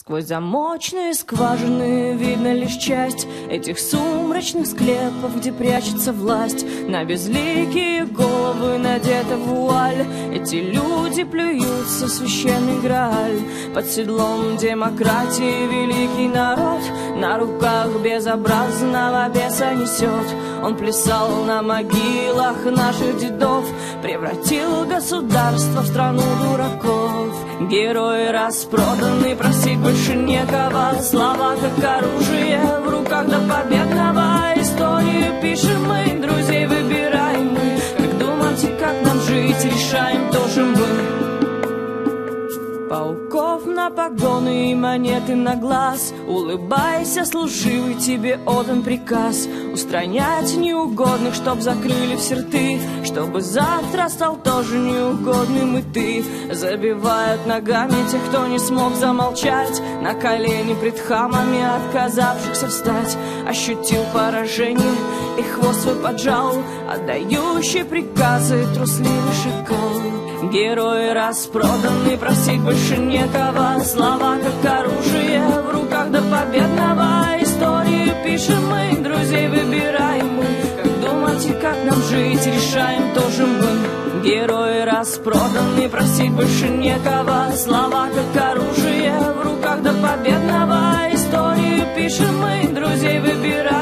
Сквозь замочные скважины видно лишь часть этих сумрачных склепов, где прячется власть. На безликие головы надета вуаль. Эти люди плюются в священный Грааль. Под седлом демократии великий народ на руках безобразного беса несет. Он плясал на могилах наших дедов, превратил государство в страну дураков. Герои распроданы, просить больше некого. Слова как оружие в руках до победного. Историю пишем мы, друзей выбираем мы. Как думать и как нам жить, решаем тоже мы. Пауков на погоны и монеты на глаз. Улыбайся, служивый, тебе отдан приказ устранять неугодных, чтоб закрыли все рты, чтобы завтра стал тоже неугодным и ты. Забивают ногами тех, кто не смог замолчать, на колени пред хамами, отказавшихся встать. Ощутил поражение и хвост свой поджал, отдающий приказы трусливый шакал. Герои распроданы, просить больше некого. Слова как оружие в руках до победного. Историю пишем мы, друзей выбираем мы. Как думать и как нам жить, решаем тоже мы. Герои распроданы, просить больше некого. Слова как оружие в руках до победного. Историю пишем мы, друзей выбираем.